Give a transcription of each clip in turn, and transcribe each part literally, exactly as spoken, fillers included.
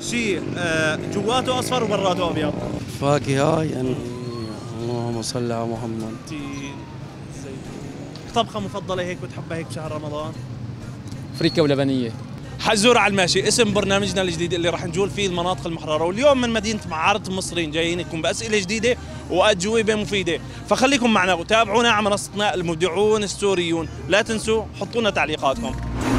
شيء آه جواته اصفر وبراته ابيض. فاكهة يعني. اللهم صل على محمد. تين زيتون. طبخة مفضلة هيك بتحبها هيك بشهر رمضان؟ فريكة ولبنية. حزور على الماشي، اسم برنامجنا الجديد اللي راح نجول فيه المناطق المحررة، واليوم من مدينة معارضة المصريين جايين لكم بأسئلة جديدة وأجوبة مفيدة، فخليكم معنا وتابعونا على منصتنا المبدعون السوريون، لا تنسوا حطوا لنا تعليقاتكم.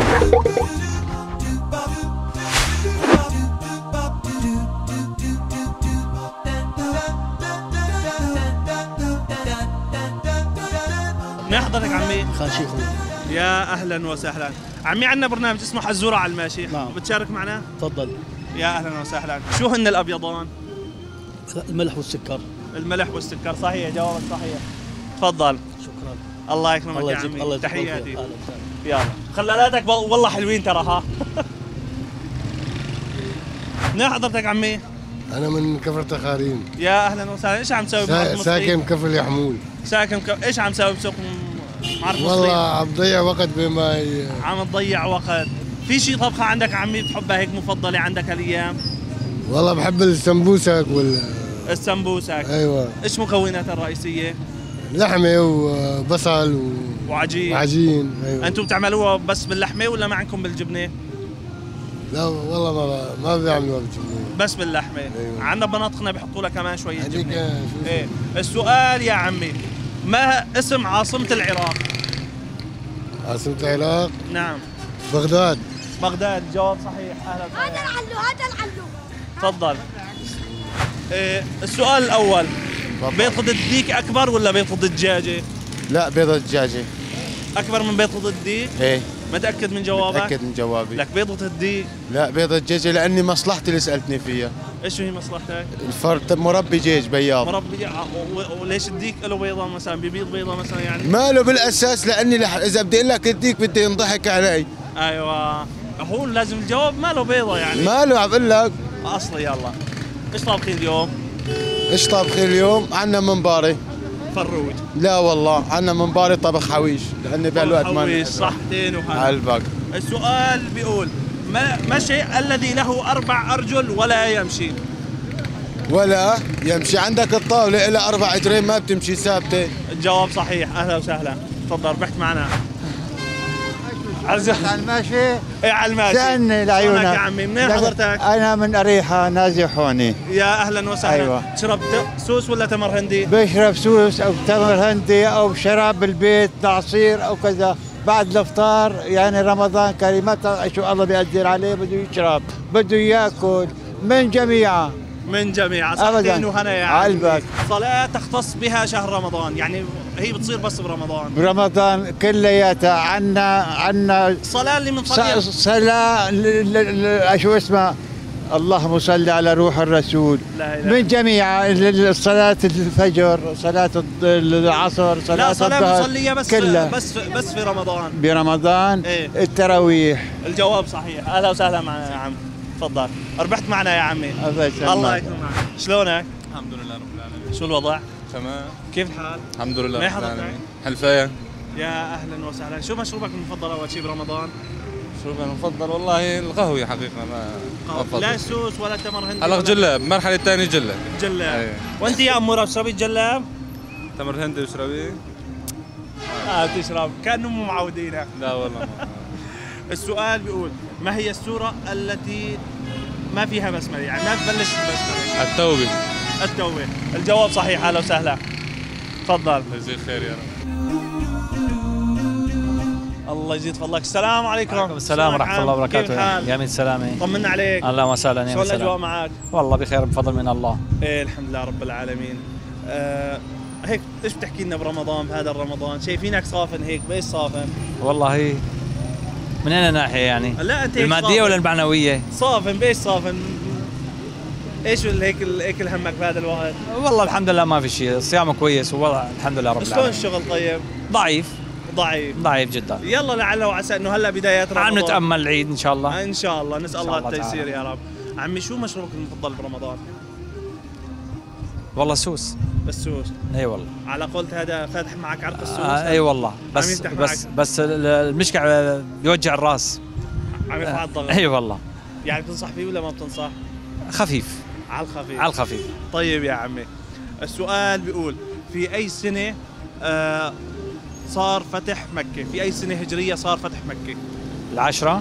من حضرتك عمي؟ خاشي اخوي. يا اهلا وسهلا عمي، عندنا برنامج اسمه حزوره على الماشي. نعم. بتشارك معنا؟ تفضل. يا اهلا وسهلا. شو هن الابيضان؟ الملح والسكر. الملح والسكر، صحيح، جوابك صحيح. تفضل. شكرا. الله يكرمك الله يا يجزيك. عمي، الله يجزيك تحياتي. أهلا وسهلا. يلا خلالاتك والله حلوين ترى ها. من حضرتك عمي؟ أنا من كفر تخارين. يا اهلا وسهلا. ايش عم تسوي بمعرض سا المصريين؟ ساكن كفر اليحمول. ساكن ك... ايش عم تسوي بسوق معرض المصريين؟ والله عم بضيع وقت بما ي... عم تضيع وقت. في شي طبخه عندك عمي بتحبها هيك مفضله عندك هالايام؟ والله بحب السمبوسك وال السمبوسك. ايوه. ايش مكوناتها الرئيسيه؟ لحمه وبصل و... وعجين. وعجين. ايوه. انتم بتعملوها بس باللحمه ولا ما عندكم بالجبنه؟ لا والله ما ما بيعملوها بالجبنه. بس باللحمه. أيوة. عندنا بناطقنا بيحطوا لها كمان شويه هذيك جبنه. شو ايه. السؤال يا عمي، ما اسم عاصمه العراق؟ عاصمة العراق؟ نعم. بغداد. بغداد، جواب صحيح. اهلا وسهلا. هذا العلو هذا العلو. تفضل. إيه السؤال الاول، بيضة الديك اكبر ولا بيضة الدجاجه؟ لا، بيضة الدجاجة. اكبر من بيضة الديك؟ ايه. متاكد من جوابك؟ متأكد من جوابي. لك بيضة الديك. لا، بيضة الدجاجة لأني مصلحتي اللي سألتني فيها. ايش هي مصلحتك؟ الفرد مربي دجاج بياض. مربي. و- وليش الديك له بيضة مثلا؟ بيبيض بيضة مثلا يعني؟ ماله بالأساس لأني لح... إذا بدي أقول لك الديك بدي ينضحك علي. ايوه، هو لازم الجواب ما له بيضة يعني. ماله عم بقول لك. اصلي. يلا ايش طابخين اليوم؟ ايش طابخين اليوم؟ عندنا منباري. فروج. لا والله، عندنا منباري طبخ حويش لأني بهالوقت ما حويش صحتين على وهذا. البق. السؤال بيقول ما ما الشيء الذي له اربع ارجل ولا يمشي؟ ولا يمشي. عندك الطاولة إلى أربع أجرين ما بتمشي ثابتة. الجواب صحيح. اهلا وسهلا. تفضل، ربحت معنا. على الماشي. ايه على الماشي. سألني لعيونك شلونك يا عمي؟ منين حضرتك؟ أنا من أريحة نازي حوني. يا اهلا وسهلا. أيوة. شربت سوس ولا تمر هندي؟ بشرب سوس أو تمر هندي أو شراب بالبيت، عصير أو كذا. بعد الافطار يعني رمضان كريم، ما بتعرف شو الله بيقدر عليه، بده يشرب بده ياكل من جميعه. من جميع صحتين وهنا يا عمي. قلبك. صلاة تختص بها شهر رمضان، يعني هي بتصير بس برمضان. برمضان كلياتها عنا عنا الصلاة اللي من صلي صلاة ل- ل- ل- شو اسمها؟ اللهم صل على روح الرسول. لا إله. من جميع ال- ال- صلاة الفجر، صلاة الض- العصر، صلاة لا صلاة الظهر بنصليها بس كلها. بس بس في رمضان. برمضان. إيه. التراويح. الجواب صحيح. اهلا وسهلا معنا يا عم. تفضل، ربحت معنا يا عمي. الله يسلمك. الله يكرمك. شلونك؟ الحمد لله رب العالمين. شو الوضع؟ تمام. كيف الحال؟ الحمد لله ما رب حضرتك؟ العالمين. حلفاية. يا اهلا وسهلا. شو مشروبك المفضل اول شيء برمضان؟ مشروبي المفضل والله القهوة حقيقة. ما ما بفضل. لا سوس ولا تمر هندي هلا ولا- جلاب، المرحلة الثانية جلاب. جلاب. أيوة. وانت يا اموره بتشربي الجلاب؟ تمر هندي بشربيه؟ اه بتشرب كانه مو معودينها. لا والله ما. السؤال بيقول ما هي السورة التي ما فيها بسملة، يعني ما تبلش بسملة؟ التوبة. التوبة. الجواب صحيح. اهلا وسهلا. تفضل. جزاك خير يا رب. الله يزيد فضلك. السلام عليكم. وعليكم السلام شلونك ورحمة عم؟ الله كيف وبركاته. الحال؟ يا مين سلامة. طمنا عليك. الله وسهلا. يا شلون مين الاجواء سلام. معك؟ والله بخير بفضل من الله. ايه الحمد لله رب العالمين. آه هيك ايش بتحكي لنا برمضان بهذا الرمضان؟ شايفينك صافن هيك، بايش صافن؟ والله من أي ناحية يعني؟ لا انت هيك المادية صافن. ولا المعنوية؟ صافن بايش صافن؟ ايش اللي هيك هيك اللي همك بهذا الوقت؟ والله الحمد لله ما في شيء، الصيام كويس والله الحمد لله رب شلون العالمين. الشغل طيب؟ ضعيف ضعيف. ضعيف جدا. يلا لعل وعسى انه هلا بدايات رمضان. عم نتأمل العيد إن شاء الله. ان شاء الله، نسال إن شاء الله الله التيسير تعالى. يا رب. عمي شو مشروبك المفضل برمضان؟ والله سوس. السوس. اي والله. على قولت هذا فاتح معك عرق السوس. آه اي والله. عم بس يفتح بس معك. بس ال- المشكلة بيوجع الراس. عم يرفع الضغط. اي والله. يعني بتنصح فيه ولا ما بتنصح؟ خفيف على الخفيف. على الخفيف. طيب يا عمي، السؤال بيقول في أي سنة آه صار فتح مكة؟ في أي سنة هجرية صار فتح مكة؟ العشرة.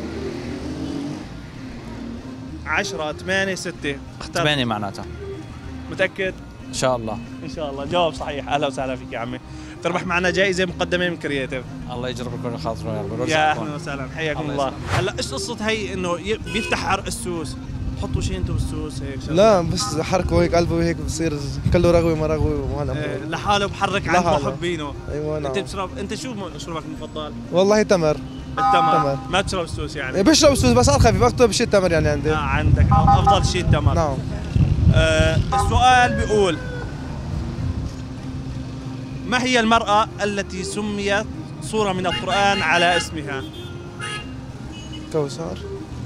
عشرة، ثمانية، ستة، اختار. ثمانية معناتها. متأكد؟ إن شاء الله. إن شاء الله، جواب صحيح. أهلا وسهلا فيك يا عمي. تربح معنا جائزة مقدمة من كرياتيف. الله يجرب كل خاطره يا رب. يا أهلا وسهلا، حياكم الله الله. هلا إيش قصة هي إنه ي- بيفتح عرق السوس؟ حطوا شيء أنتم بالسوس هيك شغلة. لا بس حركه هيك قلبه هيك بصير كله رغوي ما رغوي وهلا إيه، لحاله بحرك عن لحاله. محبينه. ايوه نعم. أنت بتشرب، أنت شو مشروبك المفضل؟ والله تمر. التمر. تمر. ما تشرب السوس يعني؟ بشرب سوس بس على الخفيف اكتب شيء التمر يعني عندي. آه عندك افضل شيء التمر. نعم. آه السؤال بيقول ما هي المرأة التي سميت سورة من القرآن على اسمها؟ كوثر.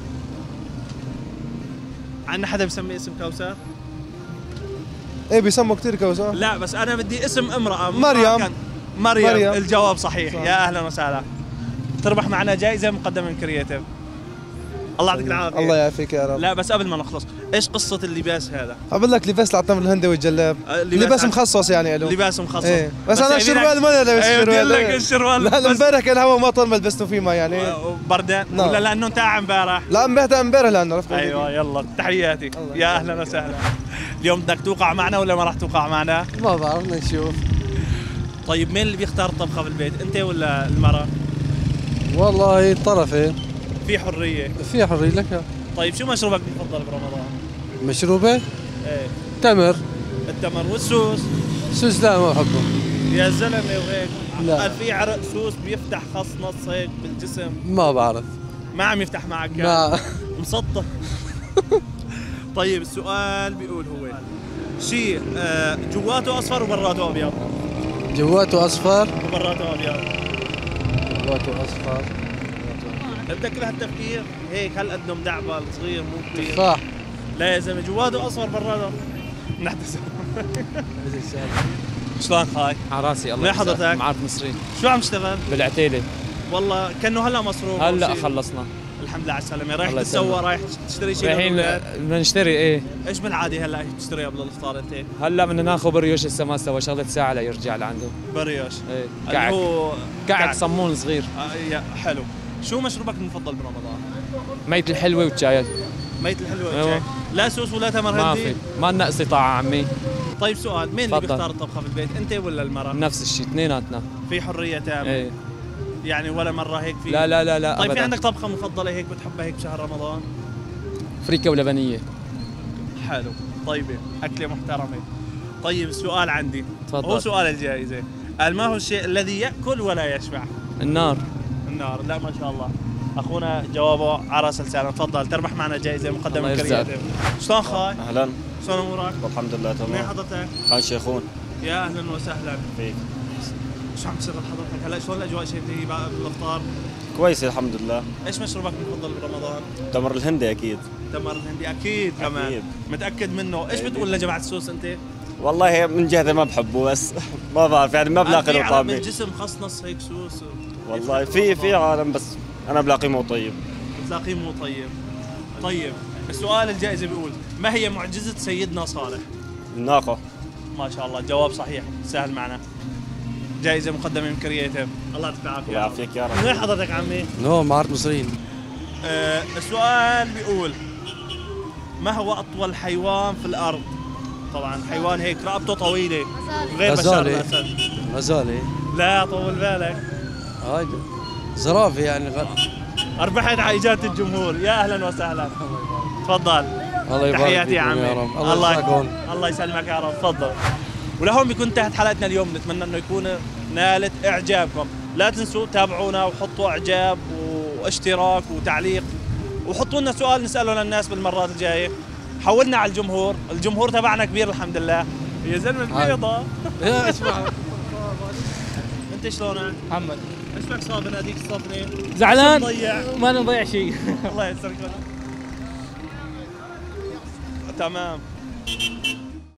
عندنا حدا بسمي اسم كوثر؟ ايه بيسموا كثير كوثر. لا بس أنا بدي اسم امرأة. مريم. كان- مريم. مريم. الجواب صحيح. صح. يا أهلا وسهلا. تربح معنا جائزة مقدمة من كرياتيف. الله يعطيك العافية. الله يعافيك يا رب. لا بس قبل ما نخلص، ايش قصة اللباس هذا؟ اقول لك لباس العتمر الهندي والجلاب. آه، لباس عن- مخصص يعني له. لباس مخصص. ايه بس, انا يعني الشروال ما لابس ايه بدي الشروال. أقول لك إيه. الشروال. لا بس- امبارح كان الهواء مطر ما لبسته فيه ما يعني. بردان. نعم. ولا لأنه انتهى امبارح؟ لا امبارح امبارح لانه عرفت. ايوه يلا تحياتي. يا اهلا وسهلا. اليوم بدك توقع معنا ولا ما راح توقع معنا؟ ما بعرف نشوف. طيب مين اللي بيختار الطبخه بالبيت، انت ولا المراه؟ والله طرفين. في حريه. في حرية لك. طيب شو مشروبك المفضل برمضان؟ مشروبة ايه تمر. التمر والسوس. سوس لا ما بحبه. يا زلمه وهيك. لا. قال في عرق سوس بيفتح خص نص هيك بالجسم. ما بعرف. ما عم يفتح معك يعني. ما مسطح. طيب السؤال بيقول هو شيء آه، جواته اصفر وبراته ابيض. جواته اصفر. وبراته ابيض. جواته اصفر. بدك له التفكير هيك هالقد مدعبل صغير مو كبير. تفاح. لا يا زلمه جواته اصفر براته. نحدث. شلون خاي؟ على راسي. الله منين حضرتك؟ معارض مصريين شو عم تشتغل؟ بالعتيلة. والله كانه هلا مصروف. هلا أو شي. خلصنا. الحمد لله على السلامه. رايح الله تتسوق، يسلمك. رايح تشتري شيء رايحين للأولاد؟ بدنا نشتري. ايه ايش بالعاده هلا تشتري قبل الافطار انت؟ هلا بدنا ناخذ بريوش لسه ما استوى شغله ساعه ليرجع لعنده. بريوش. ايه اللي كعك. هو كعك صمون صغير. آه يا حلو. شو مشروبك المفضل برمضان؟ ميت الحلوه والشاي. ميت الحلوه أيوة. والشاي. لا سوس ولا تمر ما هندي؟ في ما لنا استطاعه عمي. طيب سؤال، مين اللي تفضل. بيختار الطبخه في البيت، انت ولا المراه؟ نفس الشيء اثنيناتنا. في حريه تامه. ايه يعني ولا مره هيك في؟ لا لا لا لا طيب في أبداً. عندك طبخه مفضله هيك بتحبها هيك بشهر رمضان؟ فريكه ولبنيه. حلو. طيبه، اكله محترمه. طيب السؤال عندي تفضل. هو سؤال الجائزه. قال ما هو الشيء الذي ياكل ولا يشبع؟ النار. النار. لا ما شاء الله، اخونا جوابه على راس لسانه. تفضل تربح معنا جائزه مقدمه الله من يرزقك. كرياتيف. شلون خاي؟ اهلا شلون امورك؟ والحمد لله منين تمام. حضرتك؟ خان شيخون يا اهلا وسهلا فيك. شو عم تشتغل حضرتك هلا؟ شلون الاجواء شايفتي بقى بالافطار؟ كويس الحمد لله. ايش مشروبك المفضل برمضان؟ تمر الهندي اكيد. تمر الهندي اكيد كمان. أكيد. متاكد منه. ايش بتقول لجماعه السوس انت؟ والله من جهه ما بحبه بس ما بعرف يعني ما بلاقي في له عالم طعمه. الجسم خص نص هيك سوس. والله في في عالم بس انا بلاقيه مو طيب. بتلاقيه مو طيب. طيب السؤال الجائزه بيقول ما هي معجزه سيدنا صالح؟ الناقه. ما شاء الله جواب صحيح. سهل معنا. جائزه مقدمه من كرياتيف. الله يعطيك العافيه. يعافيك يا رب. وين حضرتك عمي؟ نو معارض مصريين. آه السؤال بيقول ما هو اطول حيوان في الارض؟ طبعا حيوان هيك رقبته طويله غير بشار غزالة. الاسد. غزالة. لا طول بالك. هاي زرافة يعني غ... ربحت على اجابه الجمهور. يا اهلا وسهلا. تفضل. الله يبارك تحياتي يا فيكم عمي. يا رب. الله يسعدكم. الله يسلمك يا رب. تفضل. ولهون بيكون انتهت حلقتنا اليوم. نتمنى انه يكون نالت اعجابكم. لا تنسوا تابعونا وحطوا اعجاب واشتراك وتعليق، وحطوا لنا سؤال نساله للناس بالمرات الجايه. حولنا على الجمهور، الجمهور تبعنا كبير الحمد لله. يا زلمه البيضة. يا اسمع. انت شلونك؟ محمد. ايش بك صابن هذيك الصفنه؟ زعلان؟ مضيع. ما نضيع شيء. الله يسرك. تمام.